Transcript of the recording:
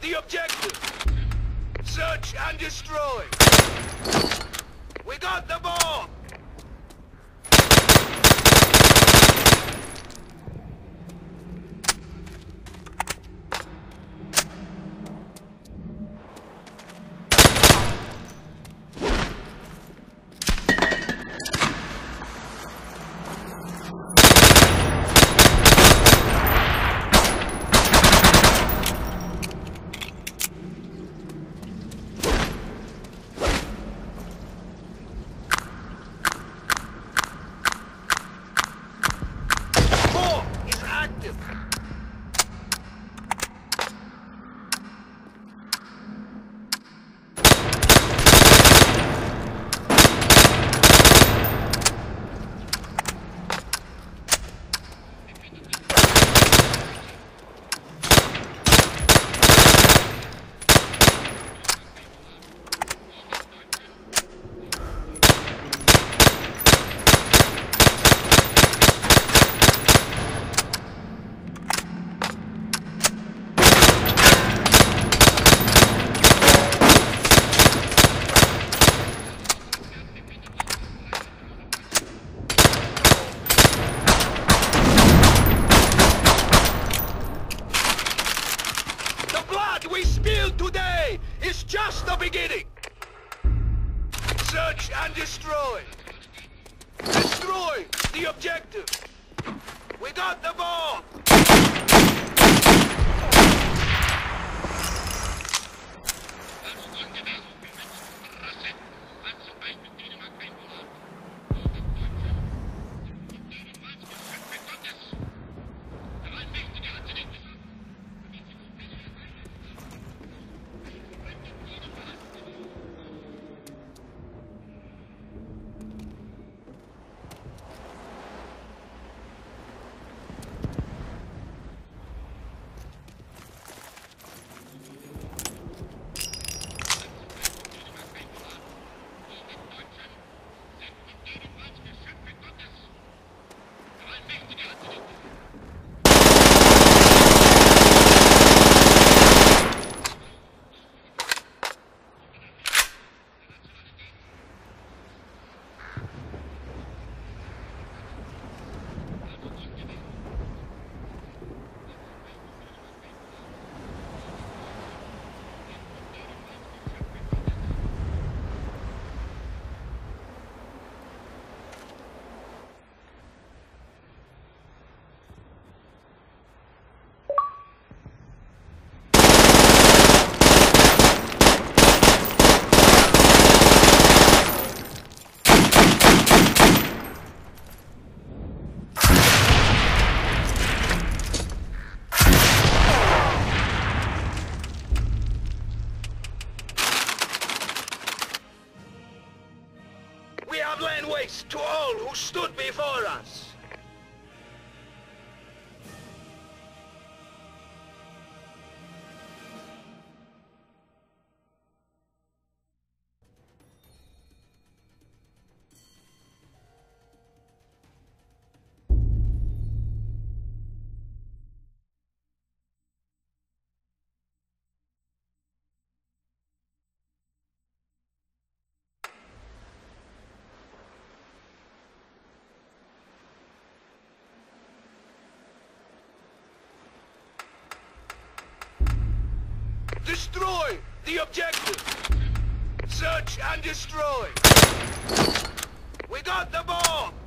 the objective. Search and destroy. We got the bomb. We spilled today is just the beginning. Search and destroy. Destroy the objective. We got the bomb. We have lain waste to all who stood before us. Destroy the objective. Search and destroy. We got the bomb.